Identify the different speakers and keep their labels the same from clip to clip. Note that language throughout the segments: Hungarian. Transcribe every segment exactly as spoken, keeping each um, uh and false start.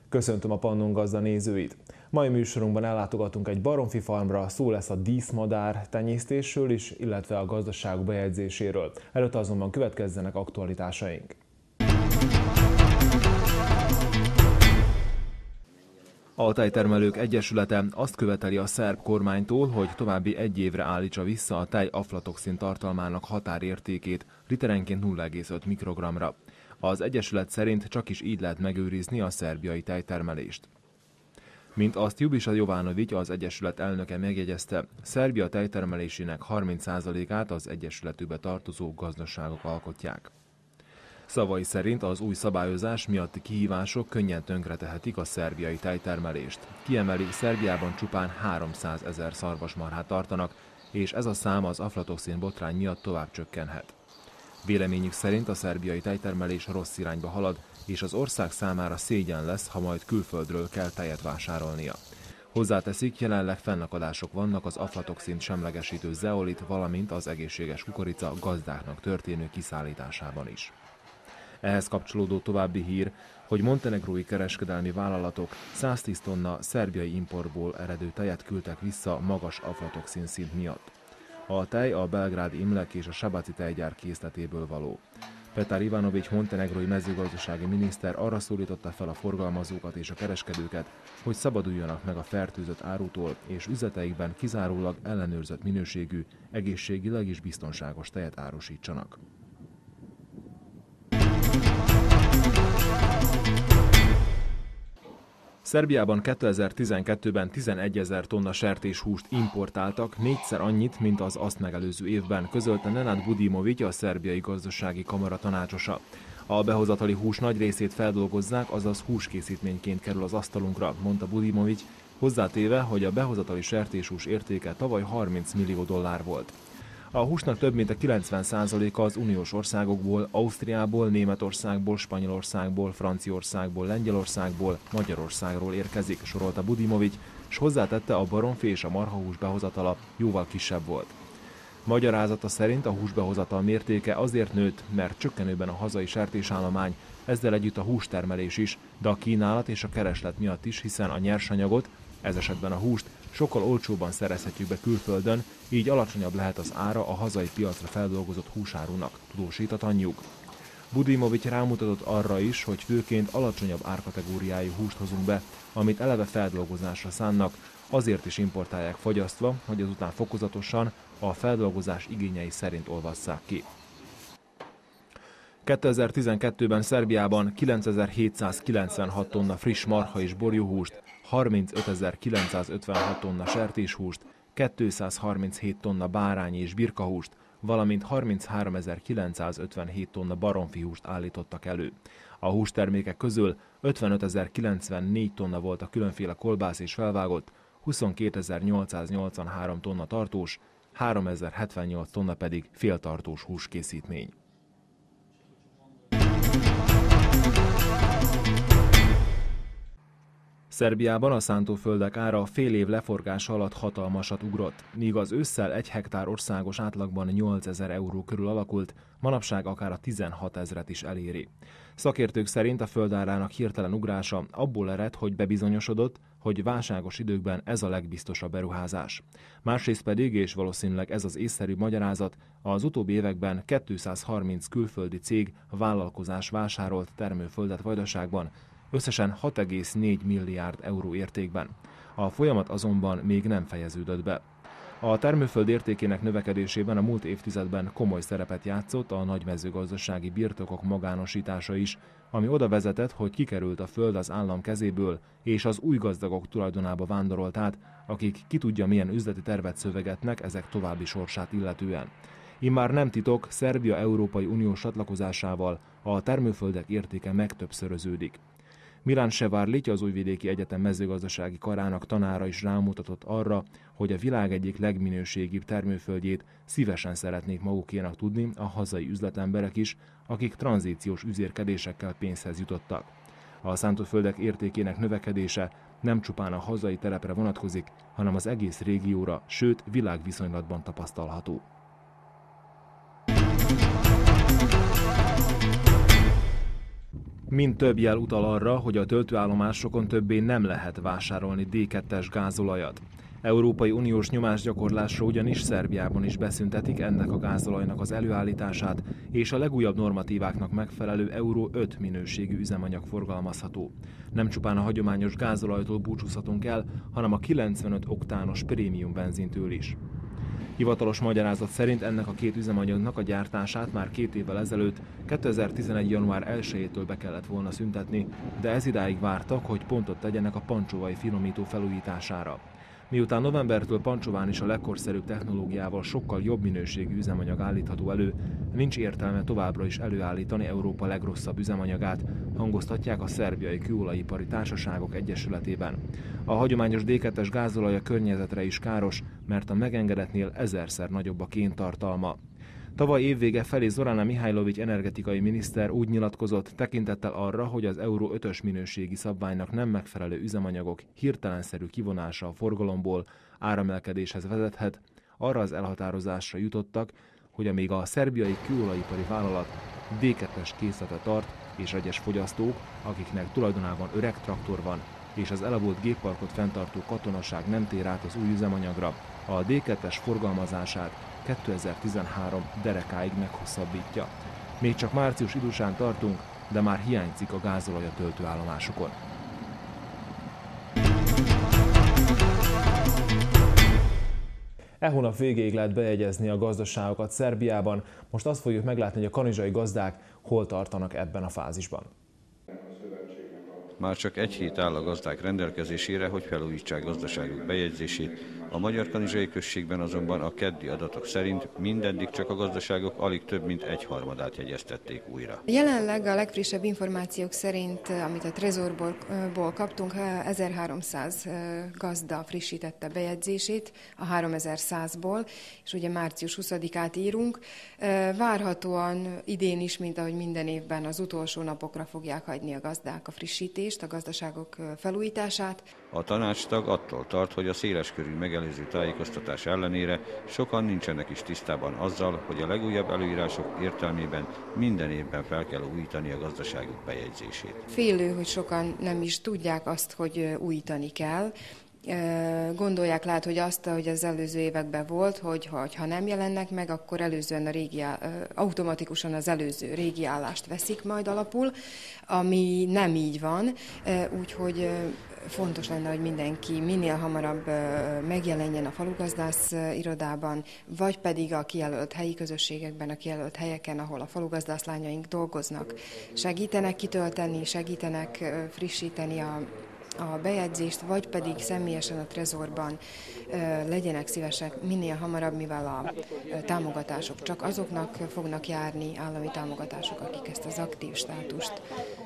Speaker 1: Köszöntöm a Pannon Gazda nézőit! Mai műsorunkban ellátogatunk egy baromfi farmra, szó lesz a díszmadár tenyésztésről is, illetve a gazdaságok bejegyzéséről. Előtte azonban következzenek aktualitásaink. A Tejtermelők Egyesülete azt követeli a szerb kormánytól, hogy további egy évre állítsa vissza a tej aflatoxin tartalmának határértékét literenként nulla egész öt mikrogramra. Az Egyesület szerint csak is így lehet megőrizni a szerbiai tejtermelést. Mint azt Ljubiša Jovanović, az Egyesület elnöke megjegyezte, Szerbia tejtermelésének harminc százalékát az Egyesületükbe tartozó gazdaságok alkotják. Szavai szerint az új szabályozás miatti kihívások könnyen tönkretehetik a szerbiai tejtermelést. Kiemeli, Szerbiában csupán háromszázezer szarvasmarhát tartanak, és ez a szám az aflatoxin botrány miatt tovább csökkenhet. Véleményük szerint a szerbiai tejtermelés rossz irányba halad, és az ország számára szégyen lesz, ha majd külföldről kell tejet vásárolnia. Hozzáteszik, jelenleg fennakadások vannak az aflatoxint semlegesítő zeolit, valamint az egészséges kukorica gazdáknak történő kiszállításában is. Ehhez kapcsolódó további hír, hogy montenegrói kereskedelmi vállalatok száztíz tonna szerbiai importból eredő tejet küldtek vissza magas aflatoxin szint miatt. A tej a belgrádi Imlek és a Sabaci tejgyár készletéből való. Petar Ivanović montenegrói mezőgazdasági miniszter arra szólította fel a forgalmazókat és a kereskedőket, hogy szabaduljanak meg a fertőzött árutól, és üzleteikben kizárólag ellenőrzött minőségű, egészségileg is biztonságos tejet árusítsanak. Szerbiában kétezer-tizenkettőben tizenegyezer tonna sertéshúst importáltak, négyszer annyit, mint az azt megelőző évben, közölte Nenad Budimović, a szerbiai gazdasági kamara tanácsosa. A behozatali hús nagy részét feldolgozzák, azaz húskészítményként kerül az asztalunkra, mondta Budimović, hozzátéve, hogy a behozatali sertéshús értéke tavaly harminc millió dollár volt. A húsnak több mint a kilencven százaléka az uniós országokból, Ausztriából, Németországból, Spanyolországból, Franciaországból, Lengyelországból, Magyarországról érkezik, sorolta Budimović, és hozzátette, a baromfi és a marhahús behozatala jóval kisebb volt. Magyarázata szerint a húsbehozatal mértéke azért nőtt, mert csökkenőben a hazai sertésállomány, ezzel együtt a hústermelés is, de a kínálat és a kereslet miatt is, hiszen a nyersanyagot, ez esetben a húst, sokkal olcsóbban szerezhetjük be külföldön, így alacsonyabb lehet az ára a hazai piacra feldolgozott húsárunak, tudósít a tannyug. Budimović rámutatott arra is, hogy főként alacsonyabb árkategóriájú húst hozunk be, amit eleve feldolgozásra szánnak, azért is importálják fagyasztva, hogy azután fokozatosan a feldolgozás igényei szerint olvasszák ki. kétezer-tizenkettőben Szerbiában kilencezer-hétszázkilencvenhat tonna friss marha és borjúhúst, harmincötezer-kilencszázötvenhat tonna sertéshúst, kétszázharminchét tonna bárány és birkahúst, valamint harmincháromezer-kilencszázötvenhét tonna baromfihúst állítottak elő. A hústermékek közül ötvenötezer-kilencvennégy tonna volt a különféle kolbász és felvágott, huszonkétezer-nyolcszáznyolcvanhárom tonna tartós, háromezer-hetvennyolc tonna pedig féltartós húskészítmény. Szerbiában a szántóföldek ára fél év leforgása alatt hatalmasat ugrott. Míg az ősszel egy hektár országos átlagban nyolcezer euró körül alakult, manapság akár a tizenhatezret is eléri. Szakértők szerint a földárának hirtelen ugrása abból ered, hogy bebizonyosodott, hogy válságos időkben ez a legbiztosabb beruházás. Másrészt pedig, és valószínűleg ez az észszerű magyarázat, az utóbbi években kétszázharminc külföldi cég vállalkozás vásárolt termőföldet Vajdaságban, összesen hat egész négy milliárd euró értékben. A folyamat azonban még nem fejeződött be. A termőföld értékének növekedésében a múlt évtizedben komoly szerepet játszott a nagy mezőgazdasági birtokok magánosítása is, ami oda vezetett, hogy kikerült a föld az állam kezéből, és az új gazdagok tulajdonába vándorolt át, akik ki tudja milyen üzleti tervet szövegetnek ezek további sorsát illetően. Immár nem titok, Szerbia Európai Uniós csatlakozásával a termőföldek értéke megtöbbszöröződik. Milán Ševarlić, az Újvidéki Egyetem mezőgazdasági karának tanára is rámutatott arra, hogy a világ egyik legminőségibb termőföldjét szívesen szeretnék magukénak tudni a hazai üzletemberek is, akik tranzíciós üzérkedésekkel pénzhez jutottak. A szántóföldek értékének növekedése nem csupán a hazai terepre vonatkozik, hanem az egész régióra, sőt világviszonylatban tapasztalható. Mind több jel utal arra, hogy a töltőállomásokon többé nem lehet vásárolni dé kettes gázolajat. Európai Uniós nyomásgyakorlásra ugyanis Szerbiában is beszüntetik ennek a gázolajnak az előállítását, és a legújabb normatíváknak megfelelő Euró öt minőségű üzemanyag forgalmazható. Nem csupán a hagyományos gázolajtól búcsúzhatunk el, hanem a kilencvenöt oktános prémium benzintől is. Hivatalos magyarázat szerint ennek a két üzemanyagnak a gyártását már két évvel ezelőtt, kétezer-tizenegy. január elsejétől be kellett volna szüntetni, de ez idáig vártak, hogy pontot tegyenek a pancsóvai finomító felújítására. Miután novembertől Pancsován is a legkorszerűbb technológiával sokkal jobb minőségű üzemanyag állítható elő, nincs értelme továbbra is előállítani Európa legrosszabb üzemanyagát, hangoztatják a szerbiai kőolajipari társaságok egyesületében. A hagyományos dé kettes gázolaj a környezetre is káros, mert a megengedetnél ezerszer nagyobb a kéntartalma. Tavaly évvége felé Zorana Mihajlović energetikai miniszter úgy nyilatkozott, tekintettel arra, hogy az Euró ötös minőségi szabványnak nem megfelelő üzemanyagok hirtelenszerű kivonása a forgalomból áramelkedéshez vezethet, arra az elhatározásra jutottak, hogy amíg a szerbiai kőolajipari vállalat dé kettes készlete tart, és egyes fogyasztók, akiknek tulajdonában öreg traktor van, és az elavult gépparkot fenntartó katonaság nem tér át az új üzemanyagra, a dé kettes forgalmazását kétezer-tizenhárom derekáig meghosszabbítja. Még csak március idusán tartunk, de már hiányzik a gázolaj a töltőállomásokon. E hónap végéig lehet bejegyezni a gazdaságokat Szerbiában. Most azt fogjuk meglátni, hogy a kanizsai gazdák hol tartanak ebben a fázisban.
Speaker 2: Már csak egy hét áll a gazdák rendelkezésére, hogy felújítsák gazdaságuk bejegyzését. A Magyarkanizsai községben azonban a keddi adatok szerint mindeddig csak a gazdaságok alig több mint egyharmadát jegyeztették újra.
Speaker 3: Jelenleg a legfrissebb információk szerint, amit a Trezorból kaptunk, ezerháromszáz gazda frissítette bejegyzését a háromezer-százból, és ugye március huszadikát írunk. Várhatóan idén is, mint ahogy minden évben, az utolsó napokra fogják hagyni a gazdák a frissítést, a gazdaságok felújítását.
Speaker 2: A tanácstag attól tart, hogy a széleskörű megelőző tájékoztatás ellenére sokan nincsenek is tisztában azzal, hogy a legújabb előírások értelmében minden évben fel kell újítani a gazdaságuk bejegyzését.
Speaker 3: Félő, hogy sokan nem is tudják azt, hogy újítani kell. Gondolják lehet, hogy azt, hogy az előző években volt, hogy ha nem jelennek meg, akkor előzően a régi, automatikusan az előző régi állást veszik majd alapul, ami nem így van, úgyhogy fontos lenne, hogy mindenki minél hamarabb megjelenjen a falugazdász irodában, vagy pedig a kijelölt helyi közösségekben, a kijelölt helyeken, ahol a falugazdászlányaink dolgoznak. Segítenek kitölteni, segítenek frissíteni a a bejegyzést, vagy pedig személyesen a Trezorban legyenek szívesek minél hamarabb, mivel a támogatások csak azoknak fognak járni, állami támogatások, akik ezt az aktív státust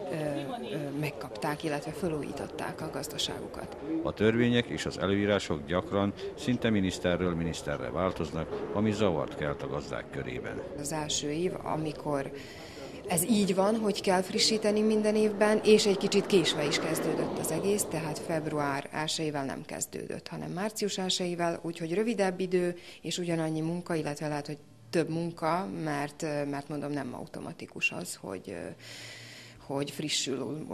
Speaker 3: megkapták, illetve felújították a gazdaságukat.
Speaker 2: A törvények és az előírások gyakran szinte miniszterről miniszterre változnak, ami zavart kelt a gazdák körében.
Speaker 3: Az első év, amikor ez így van, hogy kell frissíteni minden évben, és egy kicsit késve is kezdődött az egész, tehát február elsejével nem kezdődött, hanem március elsejével, úgyhogy rövidebb idő, és ugyanannyi munka, illetve lehet, hogy több munka, mert, mert mondom, nem automatikus az, hogy, hogy frissül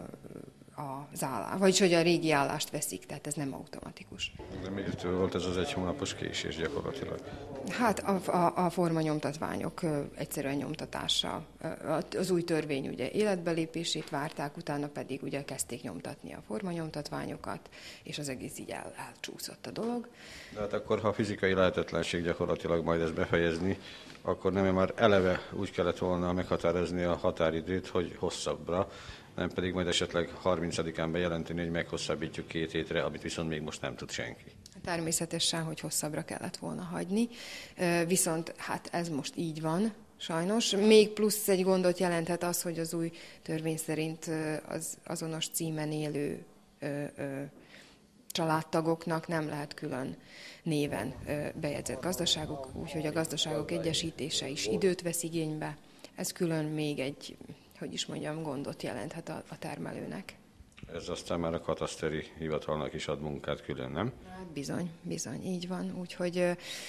Speaker 3: az állás, vagyis hogy a régi állást veszik, tehát ez nem automatikus.
Speaker 2: De miért volt ez az egy hónapos késés gyakorlatilag?
Speaker 3: Hát a, a, a formanyomtatványok egyszerűen nyomtatása, az új törvény ugye életbelépését várták, utána pedig ugye kezdték nyomtatni a formanyomtatványokat, és az egész így el, elcsúszott a dolog.
Speaker 2: De hát akkor, ha fizikai lehetetlenség gyakorlatilag majd ezt befejezni, akkor nem már eleve úgy kellett volna meghatározni a határidőt, hogy hosszabbra, nem pedig majd esetleg harmincadikán bejelenteni, hogy meghosszabbítjuk két hétre, amit viszont még most nem tud senki.
Speaker 3: Természetesen, hogy hosszabbra kellett volna hagyni, viszont hát ez most így van, sajnos. Még plusz egy gondot jelenthet az, hogy az új törvény szerint az azonos címen élő családtagoknak nem lehet külön néven bejegyzett gazdaságuk, úgyhogy a gazdaságok egyesítése is időt vesz igénybe. Ez külön még egy, hogy is mondjam, gondot jelenthet a, a termelőnek.
Speaker 2: Ez aztán már a kataszteri hivatalnak is ad munkát külön, nem?
Speaker 3: Hát bizony, bizony, így van. Úgyhogy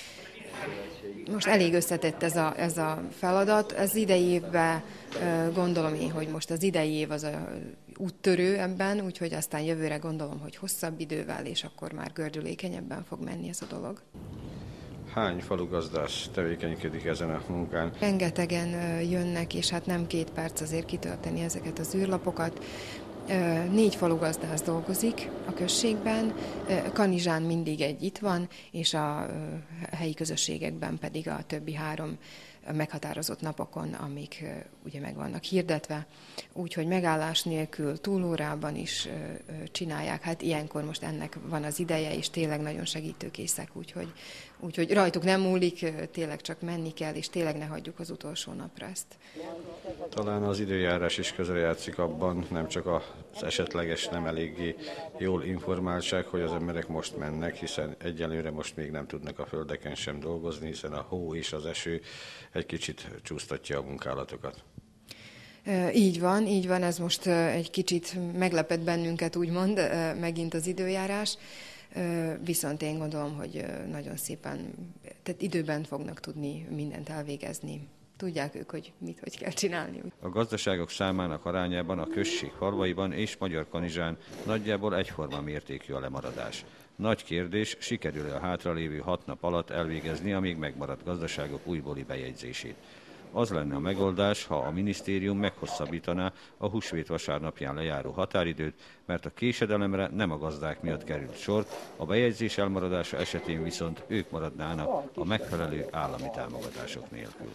Speaker 3: Most elég összetett ez a, ez a feladat. Az idei évben gondolom én, hogy most az idei év az a úttörő ebben, úgyhogy aztán jövőre gondolom, hogy hosszabb idővel, és akkor már gördülékenyebben fog menni ez a dolog.
Speaker 2: Hány falugazdász tevékenykedik ezen a munkán?
Speaker 3: Rengetegen jönnek, és hát nem két perc azért kitölteni ezeket az űrlapokat. Négy falugazdász dolgozik a községben, Kanizsán mindig egy itt van, és a helyi közösségekben pedig a többi három meghatározott napokon, amik ugye meg vannak hirdetve, úgyhogy megállás nélkül túlórában is csinálják. Hát ilyenkor most ennek van az ideje, és tényleg nagyon segítőkészek, úgyhogy, úgyhogy rajtuk nem múlik, tényleg csak menni kell, és tényleg ne hagyjuk az utolsó napra ezt.
Speaker 2: Talán az időjárás is közrejátszik abban, nem csak az esetleges nem eléggé jól informáltság, hogy az emberek most mennek, hiszen egyelőre most még nem tudnak a földeken sem dolgozni, hiszen a hó és az eső egy kicsit csúsztatja a munkálatokat.
Speaker 3: Így van, így van, ez most egy kicsit meglepett bennünket, úgymond, megint az időjárás, viszont én gondolom, hogy nagyon szépen, tehát időben fognak tudni mindent elvégezni. Tudják ők, hogy mit, hogy kell csinálni.
Speaker 4: A gazdaságok számának arányában a község falvaiban és Magyarkanizsán nagyjából egyforma mértékű a lemaradás. Nagy kérdés, sikerül-e a hátralévő hat nap alatt elvégezni a még megmaradt gazdaságok újbóli bejegyzését. Az lenne a megoldás, ha a minisztérium meghosszabbítaná a húsvét vasárnapján lejáró határidőt, mert a késedelemre nem a gazdák miatt került sor, a bejegyzés elmaradása esetén viszont ők maradnának a megfelelő állami támogatások nélkül.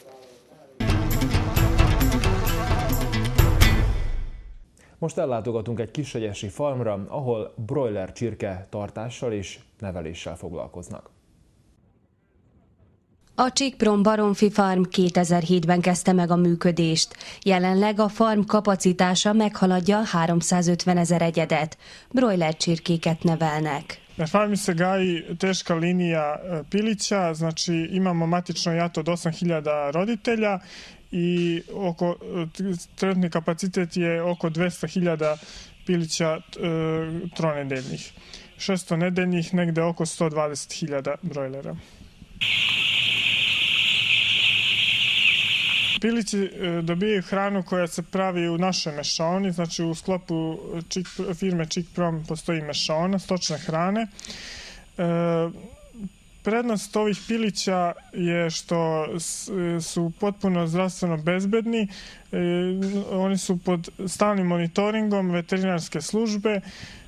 Speaker 1: Most ellátogatunk egy kishegyesi farmra, ahol broiler csirke tartással és neveléssel foglalkoznak.
Speaker 5: A Csíkprom Baromfi Farm kétezer-hétben kezdte meg a működést. Jelenleg a farm kapacitása meghaladja háromszázötven ezer egyedet. Broiler csirkéket nevelnek.
Speaker 6: Na farmi se gaji teška linija pilića, znači imamo matično jato od osam hiljada roditelja i oko, trenutni kapacitet je oko dvesta hiljada pilića e, tronedeljnih. šesto nedeljnih, negde oko sto dvadeset hiljada brojlera. Pilići dobijaju hranu koja se pravi u našoj mešaoni, znači u sklopu Čik, firme Číkprom postoji mešaona stočne hrane. E, prednost ovih pilića je što su potpuno zdravstveno bezbedni, e, oni su pod stalnim monitoringom veterinarske službe,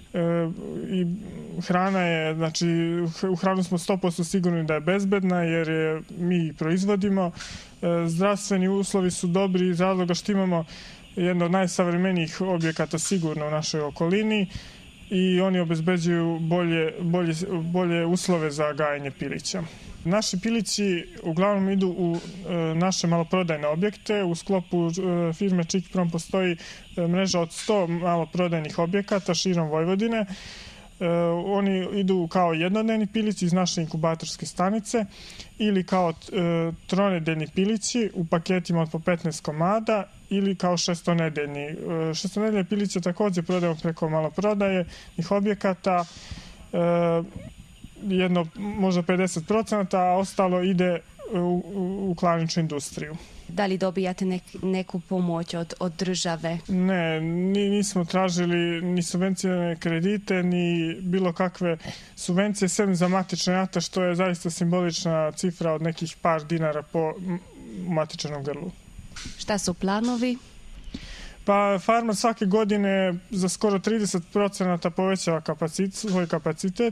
Speaker 6: i hrana je, znači u hranu smo sto posto sigurni da je bezbedna jer je mi proizvodimo. Zdravstveni uslovi su dobri iz razloga što imamo jedno od najsavremenijih objekata sigurno u našoj okolini i oni obezbeđuju bolje, bolje, bolje uslove za gajanje pilića. Naši pilići uglavnom idu u e, naše maloprodajne objekte. U sklopu e, firme Číkprom postoji e, mreža od sto maloprodajnih objekata širom Vojvodine. E, oni idu kao jednodnevni pilići iz naše inkubatorske stanice ili kao e, tronedeljni pilići u paketima od po petnaest komada ili kao šestonedeljni. E, šestonedeljne piliće također prodajemo preko maloprodaje ih objekata. E, jedno možda pedeset procenata, a ostalo ide u, u, u klaničnu industriju.
Speaker 5: Da li dobijate nek, neku pomoć od, od države?
Speaker 6: Ne, ni, nismo tražili ni subvencijane kredite, ni bilo kakve subvencije, sem za matične jata, što je zaista simbolična cifra od nekih par dinara po matičnom grlu.
Speaker 5: Šta su planovi?
Speaker 6: Pa farma svake godine za skoro trideset procenata povećava kapacit, svoj kapacitet.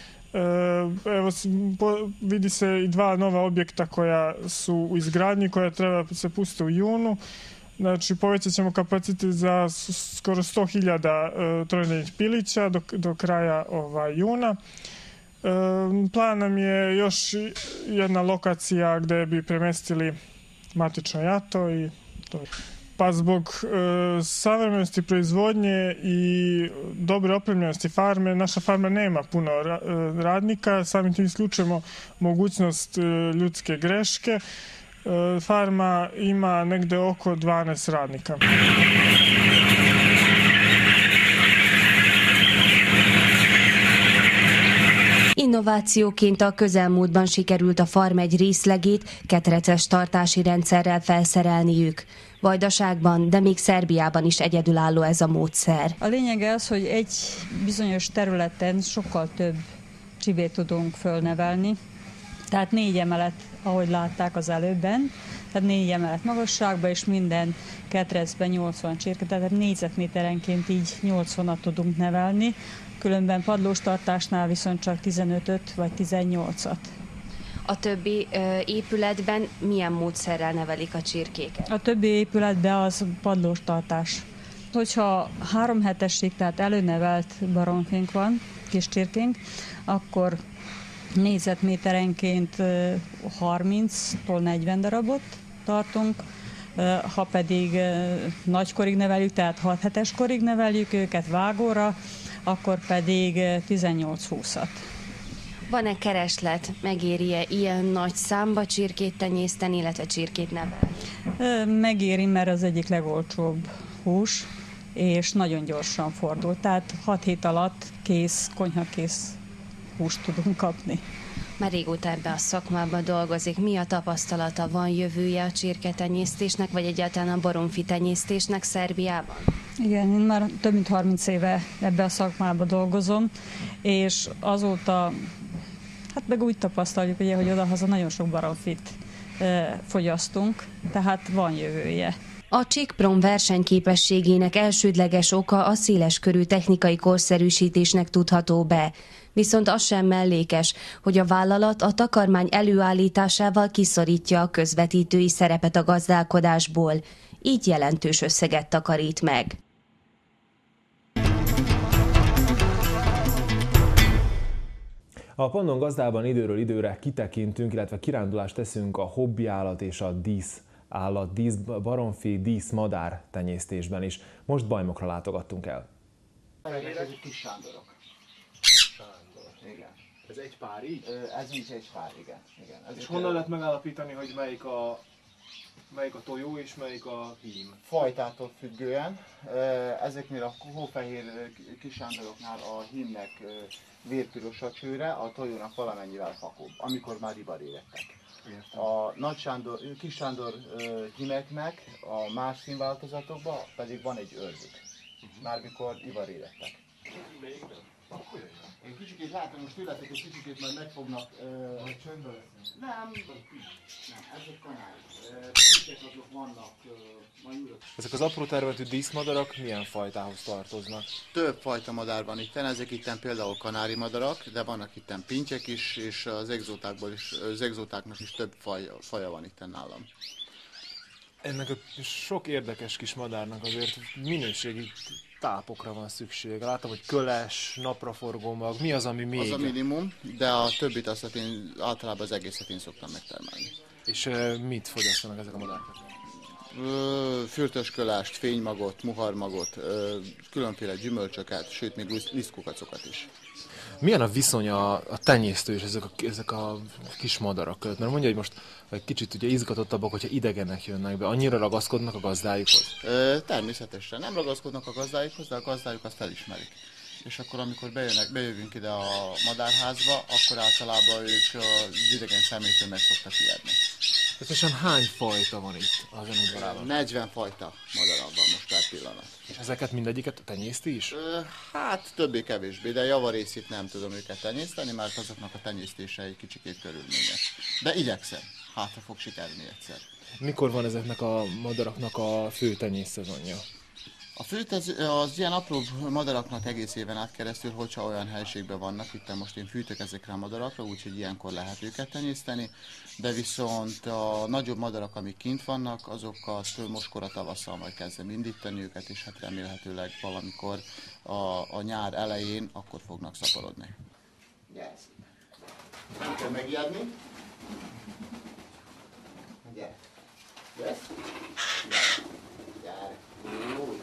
Speaker 6: Evo, vidi se i dva nova objekta koja su u izgradnji, koja treba se pustiti u junu. Znači, povećat ćemo kapacitet za skoro sto hiljada tronedeljnih pilića do, do kraja ovaj, juna. Plan nam je još jedna lokacija gde bi premestili matično jato i to. Pa zbog e, savremenosti proizvodnje i dobre opremljenosti farme, naša farma nema puno ra, radnika, samim tim isključujemo mogućnost e, ljudske greške. E, farma ima negde oko dvanaest radnika.
Speaker 5: Innovációként a közelmúltban sikerült a farm egy részlegét ketreces tartási rendszerrel felszerelniük. Vajdaságban, de még Szerbiában is egyedülálló ez a módszer.
Speaker 7: A lényeg az, hogy egy bizonyos területen sokkal több csivét tudunk fölnevelni. Tehát négy emelet, ahogy látták az előbben, tehát négy emelet magasságban, és minden ketrecben nyolcvan csirke, tehát négyzetméterenként így nyolcvanat tudunk nevelni, különben padlós tartásnál viszont csak tizenötöt vagy tizennyolcat.
Speaker 5: A többi ö, épületben milyen módszerrel nevelik a csirkéket?
Speaker 7: A többi épületben az padlós tartás. Hogyha három hetesig, tehát előnevelt baromfink van, kis csirkénk, akkor négyzetméterenként harminctól negyven darabot tartunk, ha pedig nagykorig neveljük, tehát hat hetes korig neveljük őket vágóra, akkor pedig tizennyolc-húszat.
Speaker 5: Van-e kereslet? Megéri-e ilyen nagy számba csirkét tenyészteni, illetve csirkét nevelni?
Speaker 7: Megéri, mert az egyik legolcsóbb hús, és nagyon gyorsan fordul. Tehát hat hét alatt kész, konyhakész húst tudunk kapni.
Speaker 5: Már régóta ebben a szakmában dolgozik. Mi a tapasztalata? Van jövője a csirketenyésztésnek, vagy egyáltalán a baromfi tenyésztésnek Szerbiában?
Speaker 7: Igen, én már több mint harminc éve ebben a szakmában dolgozom, és azóta, hát meg úgy tapasztaljuk, ugye, hogy odahaza nagyon sok baromfit e, fogyasztunk, tehát van jövője.
Speaker 5: A Csík-Prom versenyképességének elsődleges oka a széleskörű technikai korszerűsítésnek tudható be. Viszont az sem mellékes, hogy a vállalat a takarmány előállításával kiszorítja a közvetítői szerepet a gazdálkodásból, így jelentős összeget takarít meg.
Speaker 1: A Pannon Gazdában időről időre kitekintünk, illetve kirándulást teszünk a hobbiállat és a díszállat, dísz baromfi, díszmadár tenyésztésben is. Most Bajmokra látogattunk el.
Speaker 8: Ezek kis sándorok. Igen.
Speaker 9: Ez egy pár így?
Speaker 8: Ez így egy pár, igen. igen. Ez
Speaker 9: és honnan lehet megállapítani, hogy melyik a, melyik a tojó és melyik a hím?
Speaker 8: Fajtától függően. Ezeknél a hófehér kisándoroknál a hímnek vérpiros a csőre, a tojónak valamennyivel fakóbb, amikor már ivarérettek. A nagy sándor, kis sándor hímeknek a más színváltozatokban pedig van egy őrzük, mármikor ivarérettek. Én kicsikét látom, most tőletek egy kicsikét majd megfognak... Uh, Majd csöndben lesznek? Nem, nem, ezek kanárik. Pincsek azok vannak, uh, majúrok.
Speaker 9: Ezek az apró termetű díszmadarak milyen fajtához tartoznak?
Speaker 8: Több fajta madár van itten, ezek itten például kanári madarak, de vannak itten pincsek is, és az exótákból is, az exótáknak is több faja, faja van itten nálam.
Speaker 9: Ennek a sok érdekes kis madárnak azért minőségi tápokra van szükség. Látom, hogy köles, napraforgó mag, mi az, ami még?
Speaker 8: Az a minimum, de a többit azt én általában az egészet én szoktam megtermelni.
Speaker 9: És uh, mit fogyasztanak ezek a madárok?
Speaker 8: Fürtös kölást, fénymagot, muharmagot, ö, különféle gyümölcsöket, sőt még lisztkukacokat is.
Speaker 9: Milyen a viszony a, a tenyésztő és ezek a, ezek a kis madarak között? Mert mondja, hogy most egy kicsit ugye izgatottabbak, hogyha idegenek jönnek be. Annyira ragaszkodnak a gazdájukhoz?
Speaker 8: Ö, természetesen. Nem ragaszkodnak a gazdájukhoz, de a gazdájuk azt felismerik. És akkor, amikor bejönnek, bejövünk ide a madárházba, akkor általában ők az idegen személytől meg szoktak ijedni.
Speaker 9: Összesen hány fajta van itt az ön udvarában?
Speaker 8: negyven fajta madaram van most per pillanat.
Speaker 9: És ezeket mindegyiket tenyészti is?
Speaker 8: Ö, hát többé-kevésbé, de javarészét nem tudom őket tenyészteni, mert azoknak a tenyésztése egy kicsikét körülményes. De igyekszem, hátra fog sikerülni egyszer.
Speaker 9: Mikor van ezeknek a madaraknak a fő tenyészszezonja?
Speaker 8: A főt az, az ilyen apró madaraknak egész éven át keresztül, hogyha olyan helységben vannak, itt most én fűtök ezekre a madarakra, úgyhogy ilyenkor lehet őket tenyészteni, de viszont a nagyobb madarak, amik kint vannak, azokkal moskora tavasszal majd kezdem indítani őket, és hát remélhetőleg valamikor a, a nyár elején akkor fognak szaporodni. Gyere! Nem kell megijedni. Gyere! Gyere! Gyere! Jó!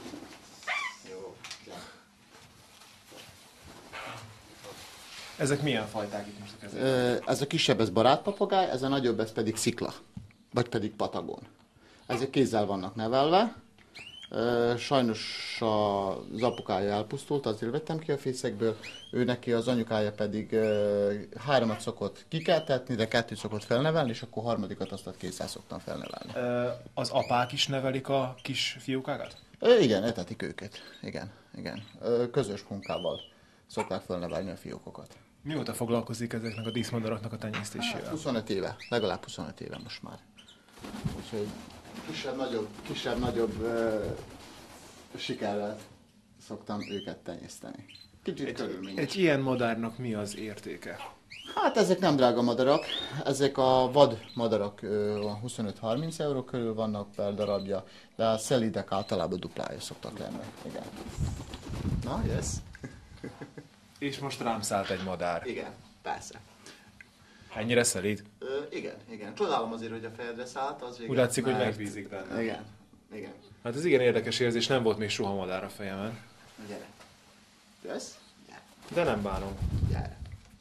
Speaker 9: Ezek milyen fajták itt most a kezében?
Speaker 8: Ez a kisebb, ez barátpapagáj, ez a nagyobb, ez pedig szikla, vagy pedig patagon. Ezek kézzel vannak nevelve, Sajnos az apukája elpusztult, azért vettem ki a fészekből, ő neki az anyukája pedig háromat szokott kikeltetni, de kettőt szokott felnevelni, és akkor harmadikat azt kétszer szoktam felnevelni.
Speaker 9: Az apák is nevelik a kis fiúkákat?
Speaker 8: Igen, etetik őket. Igen, igen. Közös munkával szokták felnevelni a fiókokat.
Speaker 9: Mióta foglalkozik ezeknek a díszmadaraknak a tenyésztésével?
Speaker 8: Hát huszonöt éve, legalább huszonöt éve most már. Úgyhogy kisebb-nagyobb, kisebb-nagyobb uh, sikerrel szoktam őket tenyészteni. Kicsit körülményes.
Speaker 9: Egy ilyen madárnak mi az értéke?
Speaker 8: Hát ezek nem drága madarak, ezek a vad madarak uh, huszonöt-harminc euró körül vannak per darabja, de a szelidek általában duplája szoktak lenni. Igen. Na, yes.
Speaker 9: És most rám szállt egy madár.
Speaker 8: Igen, persze.
Speaker 9: Ennyire szelíd?
Speaker 8: Ö, igen, igen. Csodálom azért, hogy a fejedre szállt, az végül.
Speaker 9: Úgy látszik,
Speaker 8: mert...
Speaker 9: hogy megbízik benne.
Speaker 8: Igen, igen.
Speaker 9: Hát ez igen érdekes érzés, nem volt még soha madár a fejemen.
Speaker 8: Gyere. Jössz? Gyere.
Speaker 9: De nem bánom.
Speaker 8: Gyere.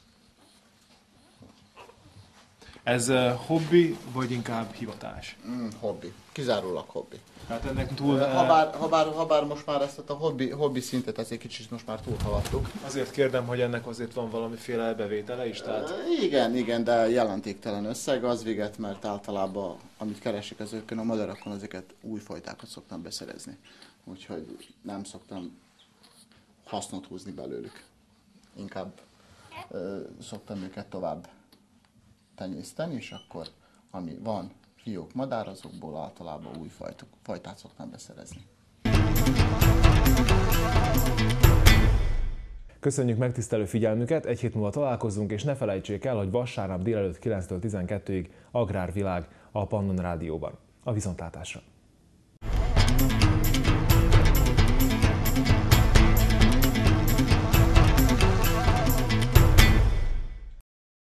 Speaker 9: Ez uh, hobbi, vagy inkább hivatás?
Speaker 8: Mm, hobbi. Kizárólag hobbi.
Speaker 9: Hát ennek túl...
Speaker 8: Habár, habár, habár most már ezt a hobbi, hobbi szintet ezt egy kicsit most már túlhaladtuk.
Speaker 9: Azért kérdem, hogy ennek azért van valamiféle bevétele is? Tehát...
Speaker 8: Igen, igen, de jelentéktelen összeg az véget, mert általában amit keresik ezeken a madarakon, ezeket új fajtákat szoktam beszerezni. Úgyhogy nem szoktam hasznot húzni belőlük. Inkább ö, szoktam őket tovább tenyészteni, és akkor ami van, fiók, madár, azokból általában új fajtok, fajtát szoktam beszerezni.
Speaker 1: Köszönjük megtisztelő figyelmüket, egy hét múlva találkozunk, és ne felejtsék el, hogy vasárnap délelőtt kilenctől tizenkettőig Agrárvilág a Pannon Rádióban. A viszontlátásra!